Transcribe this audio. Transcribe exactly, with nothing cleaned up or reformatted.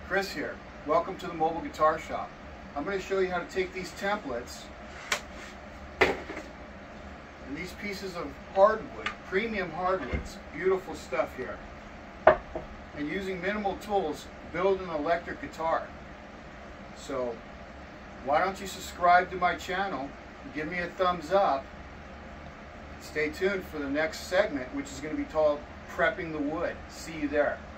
Chris here. Welcome to the Mobile Guitar Shop. I'm going to show you how to take these templates and these pieces of hardwood, premium hardwoods, beautiful stuff here, and using minimal tools, build an electric guitar. So why don't you subscribe to my channel, give me a thumbs up, stay tuned for the next segment, which is going to be called Prepping the Wood. See you there.